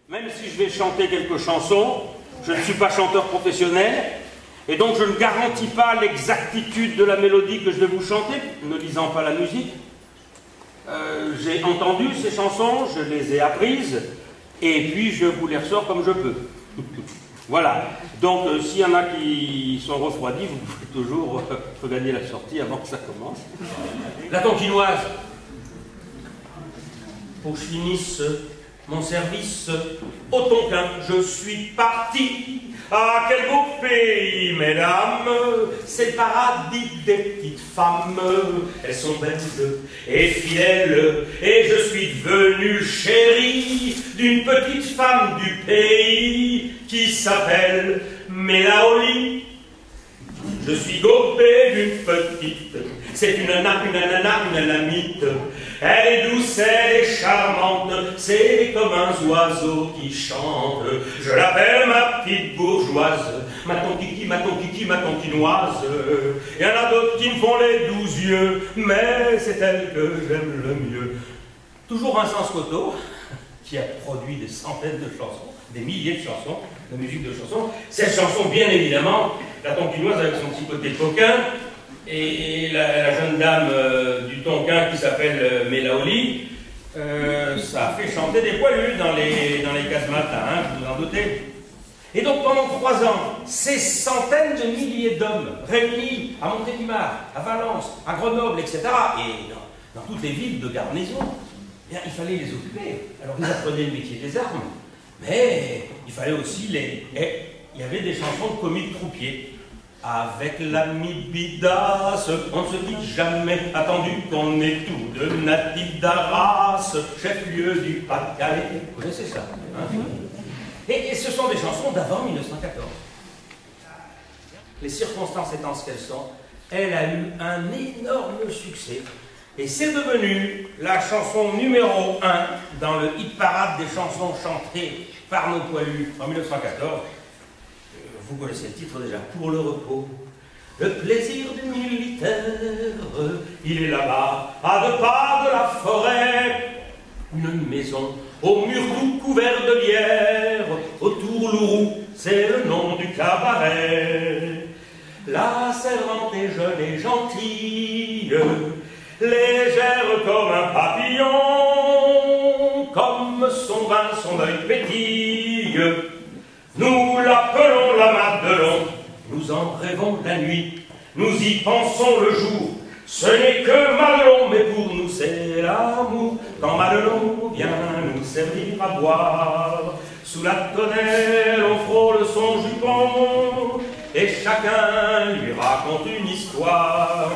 Même si je vais chanter quelques chansons, je ne suis pas chanteur professionnel, et donc je ne garantis pas l'exactitude de la mélodie que je vais vous chanter, ne lisant pas la musique. J'ai entendu ces chansons, je les ai apprises, et puis je vous les ressors comme je peux. Voilà. Donc s'il y en a qui sont refroidis, vous pouvez toujours regagner la sortie avant que ça commence. La tonkinoise. Pour que je finisse mon service au Tonkin, je suis parti. Ah, quel beau pays, mesdames, c'est le paradis des petites femmes. Elles sont belles et fidèles, et je suis devenu chéri d'une petite femme du pays qui s'appelle Mélaoli. Je suis gobé d'une petite, c'est une nana, une nanamite. Elle est douce, elle est charmante, c'est comme un oiseau qui chante. Je l'appelle ma petite bourgeoise, ma tonkiki, ma tonkiki, ma tonkinoise. Il y en a d'autres qui me font les 12 yeux, mais c'est elle que j'aime le mieux. Toujours Vincent Scotto, qui a produit des centaines de chansons, des milliers de chansons, de musique de chansons. Cette chanson, bien évidemment, la tonkinoise avec son petit côté coquin, et la jeune dame du Tonkin qui s'appelle Mélaoli, ça a fait chanter des poilus dans les casse-matins, hein, vous vous en doutez. Et donc pendant 3 ans, ces centaines de milliers d'hommes réunis à Montélimar, à Valence, à Grenoble, etc., et dans toutes les villes de garnison, eh bien, il fallait les occuper. Alors ils apprenaient le métier des armes, mais il fallait aussi Et il y avait des chansons de comiques troupiers. Avec l'ami Bidas, on ne se quitte jamais, attendu qu'on est tous de natifs d'Arras, chef-lieu du Pas-de-Calais. Vous connaissez ça, hein? Et ce sont des chansons d'avant 1914. Les circonstances étant ce qu'elles sont, elle a eu un énorme succès. Et c'est devenu la chanson numéro 1 dans le hit-parade des chansons chantées par nos poilus en 1914. Vous connaissez le titre déjà, Pour le repos. Le plaisir du militaire, il est là-bas, à 2 pas de la forêt. Une maison au mur tout couvert de lierre, autour Lourou, c'est le nom du cabaret. La servante est jeune et gentille, légère comme un papillon, comme son vin, son œil pétille. Nous l'appelons la Madelon, nous en rêvons la nuit, nous y pensons le jour. Ce n'est que Madelon, mais pour nous c'est l'amour. Quand Madelon vient nous servir à boire, sous la tonnelle on frôle son jupon, et chacun lui raconte une histoire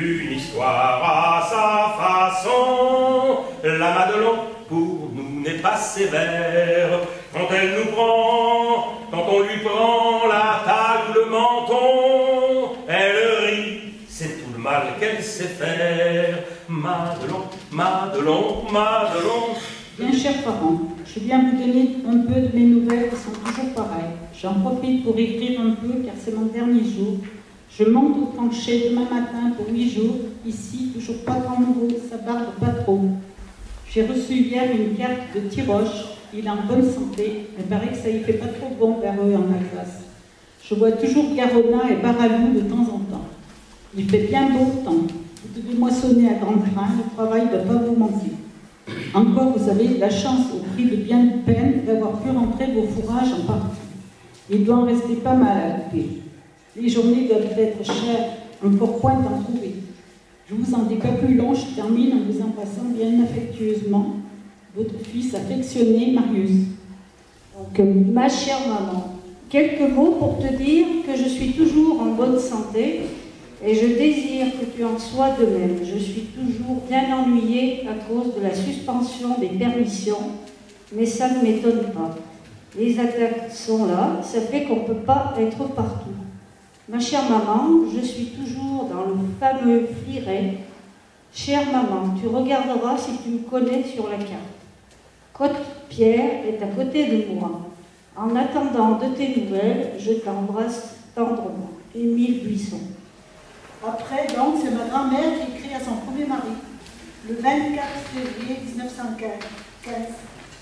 à sa façon. La Madelon pour nous n'est pas sévère, quand elle nous prend, quand on lui prend la taille ou le menton, elle rit, c'est tout le mal qu'elle sait faire. Madelon, Madelon, Madelon. Bien chers parents, je viens vous donner un peu de mes nouvelles qui sont toujours pareilles. J'en profite pour écrire un peu car c'est mon dernier jour. Je monte au plancher demain matin pour 8 jours. Ici, toujours pas grand nouveau, ça barde pas trop. J'ai reçu hier une carte de Tiroche. Il est en bonne santé. Il paraît que ça y fait pas trop bon vers eux en Alsace. Je vois toujours Garona et Baralou de temps en temps. Il fait bien beau temps. Vous devez moissonner à grand train. Le travail ne doit pas vous manquer. Encore, vous avez la chance, au prix de bien de peine, d'avoir pu rentrer vos fourrages en partie. Il doit en rester pas mal à couper. Les journées doivent être chères. Encore point d'en trouver. Je vous en dis pas plus long, je termine en vous embrassant bien affectueusement votre fils affectionné, Marius. Donc, ma chère maman, quelques mots pour te dire que je suis toujours en bonne santé et je désire que tu en sois de même. Je suis toujours bien ennuyée à cause de la suspension des permissions, mais ça ne m'étonne pas. Les attaques sont là, ça fait qu'on ne peut pas être partout. Ma chère maman, je suis toujours dans le fameux Fliret. Chère maman, tu regarderas si tu me connais sur la carte. Côte-Pierre est à côté de moi. En attendant de tes nouvelles, je t'embrasse tendrement. Émile Buisson. Après, donc, c'est ma grand-mère qui écrit à son premier mari, le 24 février 1915.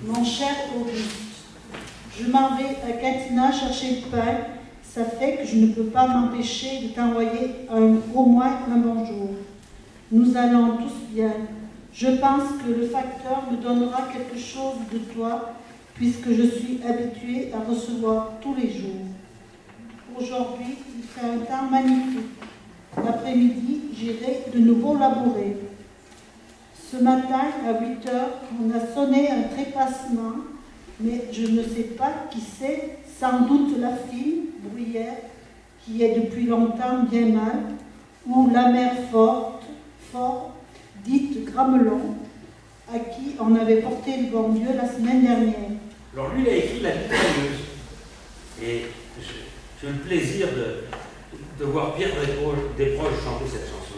Mon cher Auguste, je m'en vais à Catina chercher le pain. Ça fait que je ne peux pas m'empêcher de t'envoyer au moins un bonjour. Nous allons tous bien. Je pense que le facteur me donnera quelque chose de toi, puisque je suis habituée à recevoir tous les jours. Aujourd'hui, il fait un temps magnifique. L'après-midi, j'irai de nouveau labourer. Ce matin, à 8 heures, on a sonné un trépassement, mais je ne sais pas qui c'est, sans doute la fille, Bruyère, qui est depuis longtemps bien mal, ou la mère forte, dite Gramelon, à qui on avait porté le bon Dieu la semaine dernière. Alors lui, il a écrit La mitrailleuse. Et j'ai eu le plaisir de voir Pierre Desproges chanter cette chanson.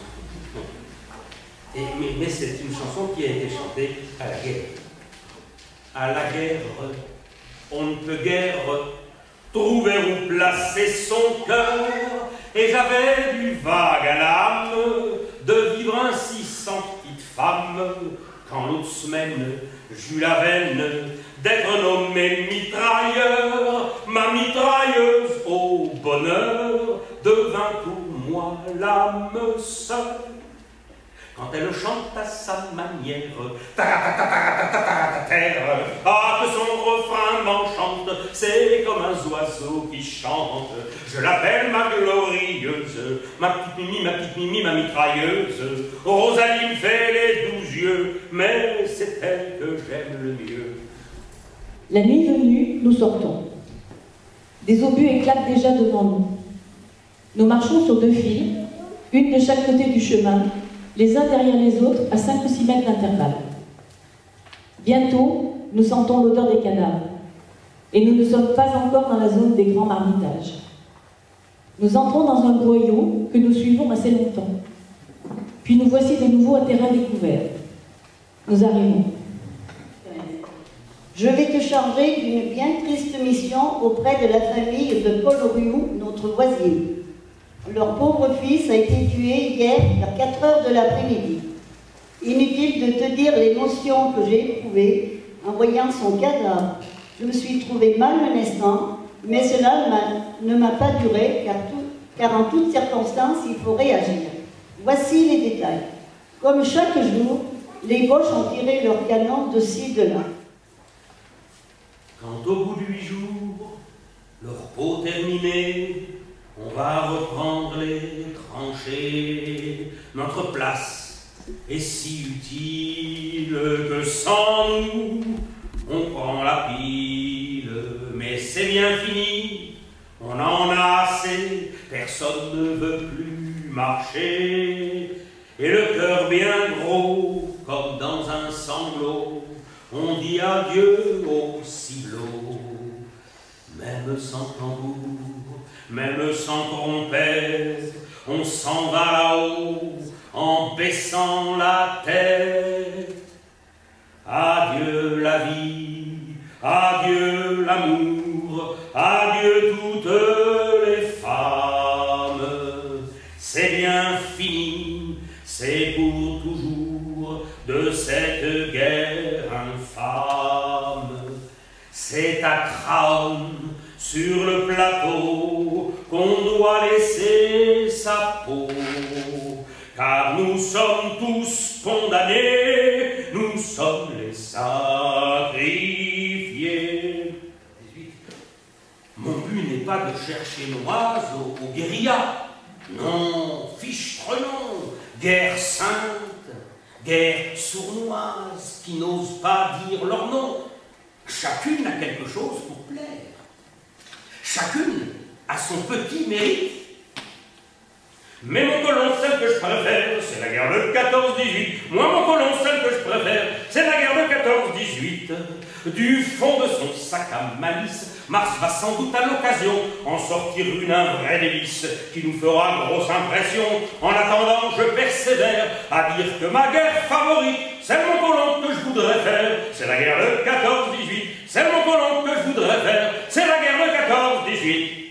Mais c'est une chanson qui a été chantée à la guerre. À la guerre, on ne peut guère trouver où placer son cœur, et j'avais du vague à l'âme de vivre ainsi sans petite femme, quand l'autre semaine j'eus la veine d'être nommé mitrailleur. Ma mitrailleuse au bonheur devint pour moi l'âme seule. Quand elle chante à sa manière, ah, que son refrain m'enchante, c'est comme un oiseau qui chante. Je l'appelle ma glorieuse, ma petite Mimi, ma mitrailleuse. Rosalie me fait les 12 yeux, mais c'est elle que j'aime le mieux. La nuit venue, nous sortons. Des obus éclatent déjà devant nous. Nous marchons sur 2 fils, une de chaque côté du chemin, les uns derrière les autres à 5 ou 6 mètres d'intervalle. Bientôt, nous sentons l'odeur des cadavres, et nous ne sommes pas encore dans la zone des grands marmitages. Nous entrons dans un boyau que nous suivons assez longtemps. Puis nous voici de nouveau à terrain découvert. Nous arrivons. Je vais te charger d'une bien triste mission auprès de la famille de Paul Rioux, notre voisine. Leur pauvre fils a été tué hier vers 4 heures de l'après-midi. Inutile de te dire l'émotion que j'ai éprouvée en voyant son cadavre. Je me suis trouvée mal un instant, mais cela ne m'a pas duré, car en toutes circonstances, il faut réagir. Voici les détails. Comme chaque jour, les Boches ont tiré leurs canons de ci, de là. Quand au bout de 8 jours, leur peau terminée, on va reprendre les tranchées. Notre place est si utile que sans nous, on prend la pile. Mais c'est bien fini, on en a assez, personne ne veut plus marcher. Et le cœur bien gros, comme dans un sanglot, on dit adieu au silos. Même sans tambour, même sans trompette, on s'en va là-haut en baissant la tête. Adieu la vie, adieu l'amour, adieu toutes les femmes. C'est bien fini, c'est pour toujours de cette guerre infâme. C'est à Craonne, sur le plateau, qu'on doit laisser sa peau. Car nous sommes tous condamnés, nous sommes les sacrifiés. Mon but n'est pas de chercher Noise aux guérillas. Non, fichtre-non, guerre sainte, guerre sournoise, qui n'osent pas dire leur nom. Chacune a quelque chose pour plaire. Chacune a son petit mérite. Mais mon colon, celle que je préfère, c'est la guerre de 14-18. Moi, mon colon, celle que je préfère, c'est la guerre de 14-18. Du fond de son sac à malice, Mars va sans doute à l'occasion en sortir une, un vrai délice qui nous fera grosse impression. En attendant, je persévère à dire que ma guerre favorite, c'est mon colon que je voudrais faire, c'est la guerre de 14-18. C'est mon colon que je voudrais faire, c'est la guerre de 14-18.